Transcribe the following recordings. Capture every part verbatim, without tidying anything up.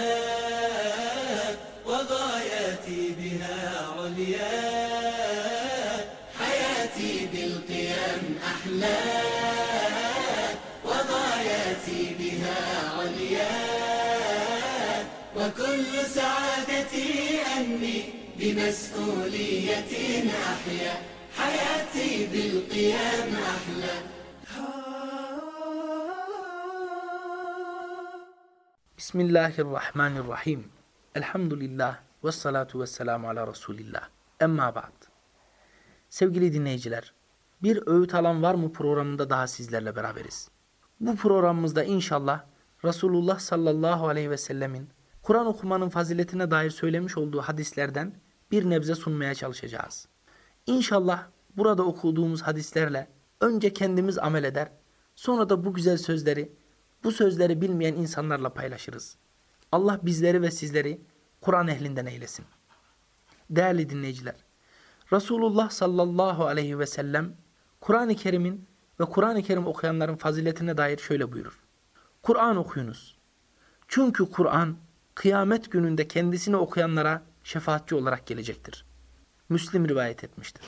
وغاياتي بها عليا حياتي بالقيام أحلى وغاياتي بها عليا وكل سعادتي أني بمسؤولية أحيا حياتي بالقيام أحلى. Bismillahirrahmanirrahim. Elhamdülillah ve salatu ve selamu ala Resulillah. Emma ba'd. Sevgili dinleyiciler, bir öğüt alan var mı programında daha sizlerle beraberiz. Bu programımızda inşallah Resulullah sallallahu aleyhi ve sellemin Kur'an okumanın faziletine dair söylemiş olduğu hadislerden bir nebze sunmaya çalışacağız. İnşallah burada okuduğumuz hadislerle önce kendimiz amel eder, sonra da bu güzel sözleri, bu sözleri bilmeyen insanlarla paylaşırız. Allah bizleri ve sizleri Kur'an ehlinden eylesin. Değerli dinleyiciler, Resulullah sallallahu aleyhi ve sellem Kur'an-ı Kerim'in ve Kur'an-ı Kerim okuyanların faziletine dair şöyle buyurur. Kur'an okuyunuz. Çünkü Kur'an kıyamet gününde kendisini okuyanlara şefaatçi olarak gelecektir. Müslim rivayet etmiştir.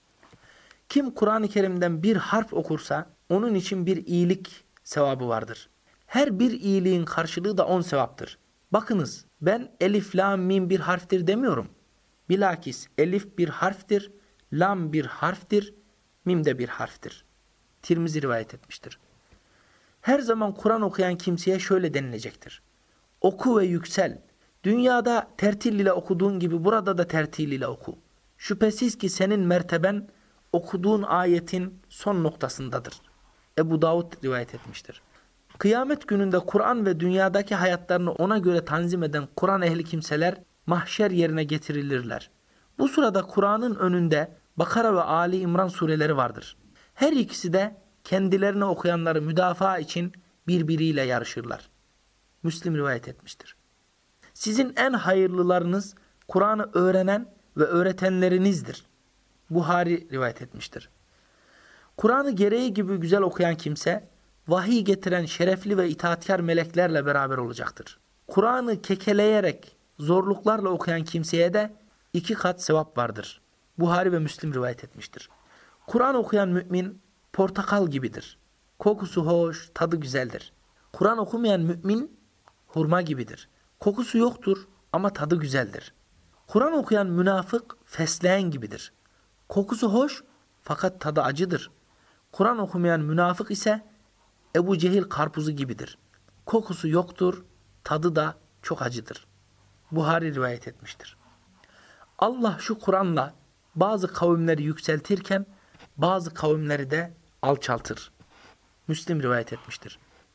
Kim Kur'an-ı Kerim'den bir harf okursa onun için bir iyilik sevabı vardır. Her bir iyiliğin karşılığı da on sevaptır. Bakınız, ben elif, lam, mim bir harftir demiyorum. Bilakis elif bir harftir, lam bir harftir, mim de bir harftir. Tirmizi rivayet etmiştir. Her zaman Kur'an okuyan kimseye şöyle denilecektir. Oku ve yüksel. Dünyada tertil ile okuduğun gibi burada da tertil ile oku. Şüphesiz ki senin merteben okuduğun ayetin son noktasındadır. Ebu Davud rivayet etmiştir. Kıyamet gününde Kur'an ve dünyadaki hayatlarını ona göre tanzim eden Kur'an ehli kimseler mahşer yerine getirilirler. Bu sırada Kur'an'ın önünde Bakara ve Ali İmran sureleri vardır. Her ikisi de kendilerine okuyanları müdafaa için birbiriyle yarışırlar. Müslim rivayet etmiştir. Sizin en hayırlılarınız Kur'an'ı öğrenen ve öğretenlerinizdir. Buhari rivayet etmiştir. Kur'an'ı gereği gibi güzel okuyan kimse, vahiy getiren şerefli ve itaatkar meleklerle beraber olacaktır. Kur'an'ı kekeleyerek, zorluklarla okuyan kimseye de iki kat sevap vardır. Buhari ve Müslim rivayet etmiştir. Kur'an okuyan mümin portakal gibidir. Kokusu hoş, tadı güzeldir. Kur'an okumayan mümin hurma gibidir. Kokusu yoktur ama tadı güzeldir. Kur'an okuyan münafık fesleğen gibidir. Kokusu hoş fakat tadı acıdır. Kur'an okumayan münafık ise Ebu Cehil karpuzu gibidir. Kokusu yoktur, tadı da çok acıdır. Buhari rivayet etmiştir. Allah şu Kur'an'la bazı kavimleri yükseltirken bazı kavimleri de alçaltır. Müslim rivayet etmiştir.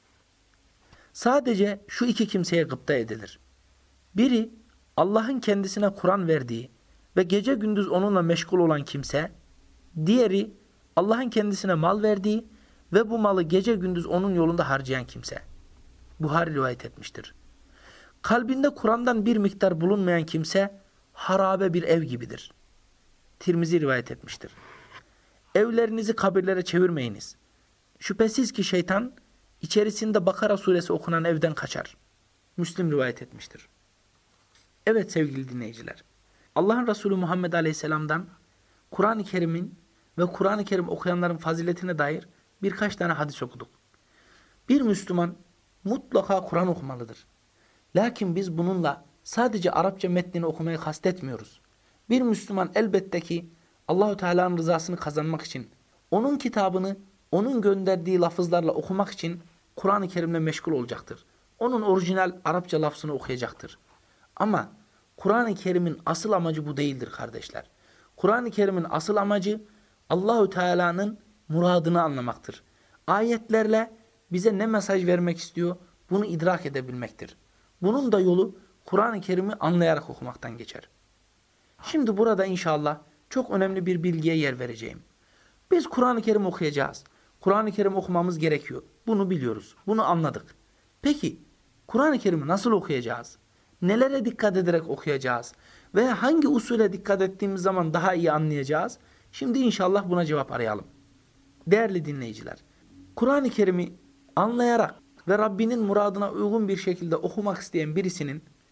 Sadece şu iki kimseye gıpta edilir. Biri Allah'ın kendisine Kur'an verdiği ve gece gündüz onunla meşgul olan kimse, diğeri Allah'ın kendisine mal verdiği ve bu malı gece gündüz onun yolunda harcayan kimse. Buhari rivayet etmiştir. Kalbinde Kur'an'dan bir miktar bulunmayan kimse harabe bir ev gibidir. Tirmizi rivayet etmiştir. Evlerinizi kabirlere çevirmeyiniz. Şüphesiz ki şeytan içerisinde Bakara suresi okunan evden kaçar. Müslim rivayet etmiştir. Evet sevgili dinleyiciler, Allah'ın Resulü Muhammed Aleyhisselam'dan Kur'an-ı Kerim'in ve Kur'an-ı Kerim okuyanların faziletine dair birkaç tane hadis okuduk. Bir Müslüman mutlaka Kur'an okumalıdır. Lakin biz bununla sadece Arapça metnini okumayı kastetmiyoruz. Bir Müslüman elbette ki Allahu Teala'nın rızasını kazanmak için, onun kitabını onun gönderdiği lafızlarla okumak için Kur'an-ı Kerim'le meşgul olacaktır. Onun orijinal Arapça lafzını okuyacaktır. Ama Kur'an-ı Kerim'in asıl amacı bu değildir kardeşler. Kur'an-ı Kerim'in asıl amacı Allahu Teala'nın muradını anlamaktır. Ayetlerle bize ne mesaj vermek istiyor bunu idrak edebilmektir. Bunun da yolu Kur'an-ı Kerim'i anlayarak okumaktan geçer. Şimdi burada inşallah çok önemli bir bilgiye yer vereceğim. Biz Kur'an-ı Kerim okuyacağız. Kur'an-ı Kerim okumamız gerekiyor. Bunu biliyoruz. Bunu anladık. Peki Kur'an-ı Kerim'i nasıl okuyacağız? Nelere dikkat ederek okuyacağız? Ve hangi usule dikkat ettiğimiz zaman daha iyi anlayacağız? Şimdi inşallah buna cevap arayalım. Değerli dinleyiciler, Kur'an-ı Kerim'i anlayarak ve Rabbinin muradına uygun bir şekilde okumak isteyen birisinin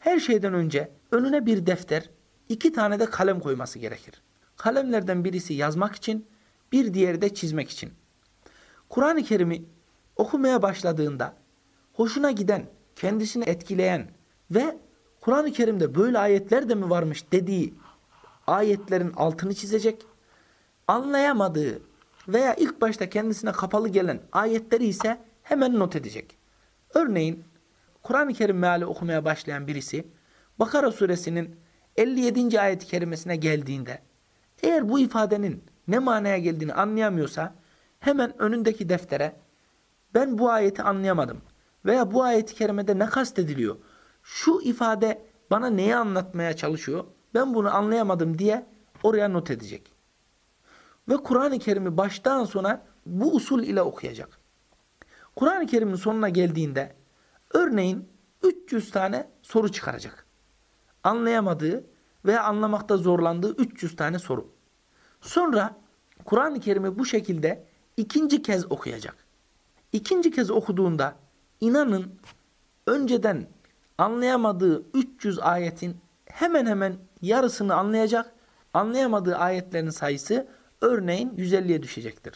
Her şeyden önce önüne bir defter, iki tane de kalem koyması gerekir. Kalemlerden birisi yazmak için, bir diğeri de çizmek için. Kur'an-ı Kerim'i okumaya başladığında hoşuna giden, kendisini etkileyen ve Kur'an-ı Kerim'de böyle ayetler de mi varmış dediği ayetlerin altını çizecek. Anlayamadığı veya ilk başta kendisine kapalı gelen ayetleri ise hemen not edecek. Örneğin Kur'an-ı Kerim meali okumaya başlayan birisi Bakara suresinin elli yedinci ayet-i kerimesine geldiğinde eğer bu ifadenin ne manaya geldiğini anlayamıyorsa hemen önündeki deftere ben bu ayeti anlayamadım veya bu ayet-i kerimede ne kastediliyor, şu ifade bana neyi anlatmaya çalışıyor, ben bunu anlayamadım diye oraya not edecek. Ve Kur'an-ı Kerim'i baştan sona bu usul ile okuyacak. Kur'an-ı Kerim'in sonuna geldiğinde örneğin üç yüz tane soru çıkaracak. Anlayamadığı veya anlamakta zorlandığı üç yüz tane soru. Sonra Kur'an-ı Kerim'i bu şekilde ikinci kez okuyacak. İkinci kez okuduğunda inanın önceden anlayamadığı üç yüz ayetin hemen hemen yarısını anlayacak. Anlayamadığı ayetlerin sayısı örneğin yüz elliye düşecektir.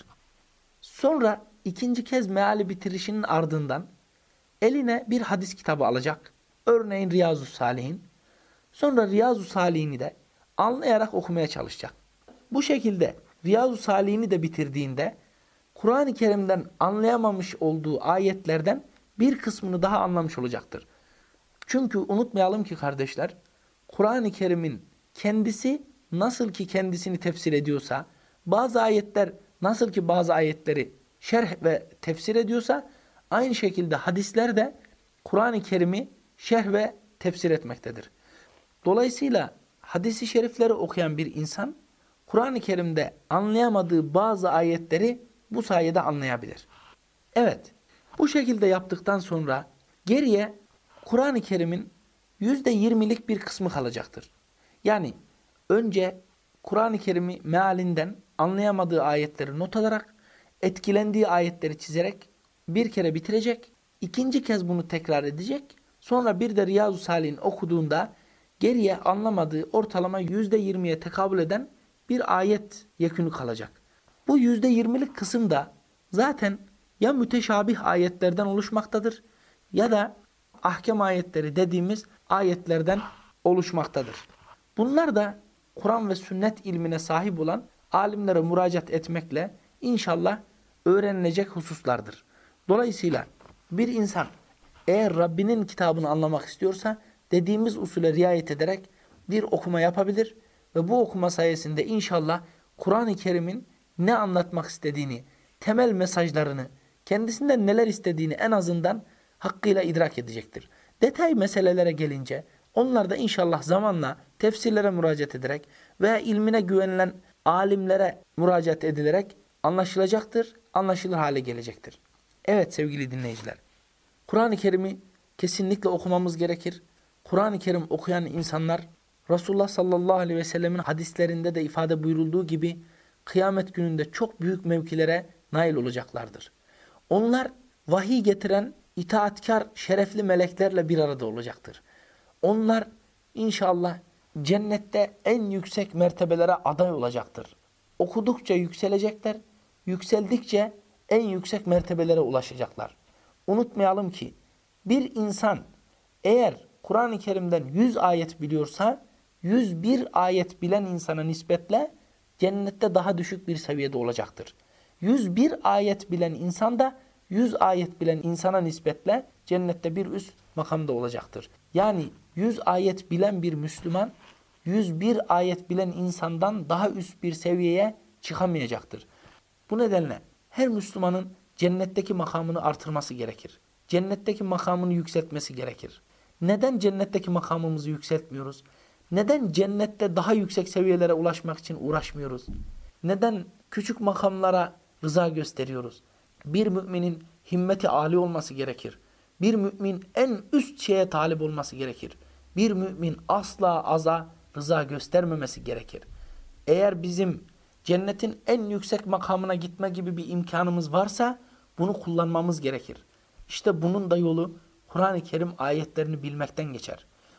Sonra ikinci kez meali bitirişinin ardından eline bir hadis kitabı alacak. Örneğin Riyazu Salihin. Sonra Riyazu Salihini de anlayarak okumaya çalışacak. Bu şekilde Riyazu Salihini de bitirdiğinde Kur'an-ı Kerim'den anlayamamış olduğu ayetlerden bir kısmını daha anlamış olacaktır. Çünkü unutmayalım ki kardeşler, Kur'an-ı Kerim'in kendisi nasıl ki kendisini tefsir ediyorsa, bazı ayetler nasıl ki bazı ayetleri şerh ve tefsir ediyorsa, aynı şekilde hadisler de Kur'an-ı Kerim'i şerh ve tefsir etmektedir. Dolayısıyla hadis-i şerifleri okuyan bir insan, Kur'an-ı Kerim'de anlayamadığı bazı ayetleri bu sayede anlayabilir. Evet, bu şekilde yaptıktan sonra geriye Kur'an-ı Kerim'in yüzde yirmilik bir kısmı kalacaktır. Yani önce Kur'an-ı Kerim'i mealinden anlayamadığı ayetleri not alarak, etkilendiği ayetleri çizerek bir kere bitirecek, ikinci kez bunu tekrar edecek, sonra bir de Riyazu Salih'in okuduğunda geriye anlamadığı ortalama yüzde yirmiye tekabül eden bir ayet yekünü kalacak. Bu yüzde yirmilik kısım da zaten ya müteşabih ayetlerden oluşmaktadır ya da ahkam ayetleri dediğimiz ayetlerden oluşmaktadır. Bunlar da Kur'an ve sünnet ilmine sahip olan alimlere müracaat etmekle inşallah öğrenilecek hususlardır. Dolayısıyla bir insan eğer Rabbinin kitabını anlamak istiyorsa dediğimiz usule riayet ederek bir okuma yapabilir ve bu okuma sayesinde inşallah Kur'an-ı Kerim'in ne anlatmak istediğini, temel mesajlarını, kendisinden neler istediğini en azından hakkıyla idrak edecektir. Detay meselelere gelince onlar da inşallah zamanla tefsirlere müracaat ederek veya ilmine güvenilen alimlere müracaat edilerek anlaşılacaktır, anlaşılır hale gelecektir. Evet sevgili dinleyiciler, Kur'an-ı Kerim'i kesinlikle okumamız gerekir. Kur'an-ı Kerim okuyan insanlar Resulullah sallallahu aleyhi ve sellemin hadislerinde de ifade buyurulduğu gibi kıyamet gününde çok büyük mevkilere nail olacaklardır. Onlar vahiy getiren itaatkar şerefli meleklerle bir arada olacaktır. Onlar inşallah cennette en yüksek mertebelere aday olacaktır. Okudukça yükselecekler, yükseldikçe en yüksek mertebelere ulaşacaklar. Unutmayalım ki bir insan eğer Kur'an-ı Kerim'den yüz ayet biliyorsa yüz bir ayet bilen insana nispetle cennette daha düşük bir seviyede olacaktır. yüz bir ayet bilen insan da yüz ayet bilen insana nispetle cennette bir üst makamda olacaktır. Yani yüz ayet bilen bir Müslüman yüz bir ayet bilen insandan daha üst bir seviyeye çıkamayacaktır. Bu nedenle her Müslümanın cennetteki makamını artırması gerekir. Cennetteki makamını yükseltmesi gerekir. Neden cennetteki makamımızı yükseltmiyoruz? Neden cennette daha yüksek seviyelere ulaşmak için uğraşmıyoruz? Neden küçük makamlara rıza gösteriyoruz? Bir müminin himmeti âli olması gerekir. Bir mümin en üst şeye talip olması gerekir. Bir mümin asla aza rıza göstermemesi gerekir. Eğer bizim cennetin en yüksek makamına gitme gibi bir imkanımız varsa bunu kullanmamız gerekir. İşte bunun da yolu Kur'an-ı Kerim ayetlerini bilmekten geçer.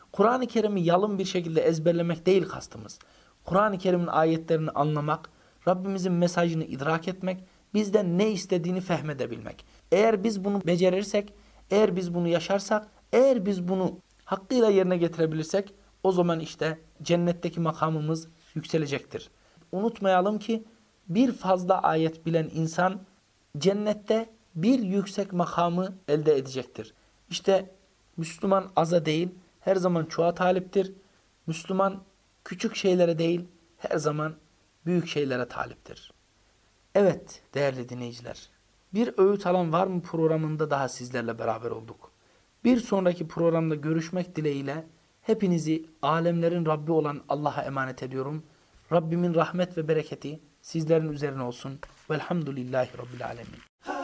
Kur'an-ı Kerim'i yalın bir şekilde ezberlemek değil kastımız. Kur'an-ı Kerim'in ayetlerini anlamak, Rabbimizin mesajını idrak etmek, bizden ne istediğini fehmedebilmek. Eğer biz bunu becerirsek, eğer biz bunu yaşarsak, eğer biz bunu hakkıyla yerine getirebilirsek, o zaman işte cennetteki makamımız yükselecektir. Unutmayalım ki bir fazla ayet bilen insan cennette bir yüksek makamı elde edecektir. İşte Müslüman aza değil, her zaman çoğa taliptir. Müslüman küçük şeylere değil, her zaman büyük şeylere taliptir. Evet değerli dinleyiciler, bir Öğüt Alan Var mı programında daha sizlerle beraber olduk. Bir sonraki programda görüşmek dileğiyle hepinizi alemlerin Rabbi olan Allah'a emanet ediyorum. Rabbimin rahmet ve bereketi sizlerin üzerine olsun. Velhamdülillahi Rabbil alemin.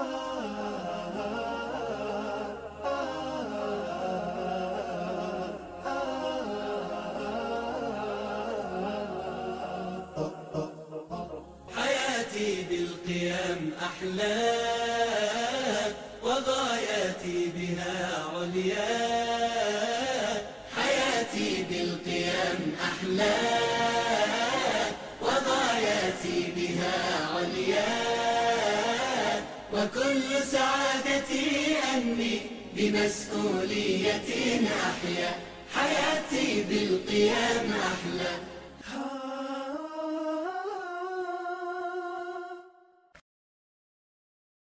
بالقيام أحلى وغاياتي بها عليا حياتي بالقيام أحلى وغاياتي بها عليا وكل سعادتي أني بمسؤولية أحيا حياتي بالقيام أحلى.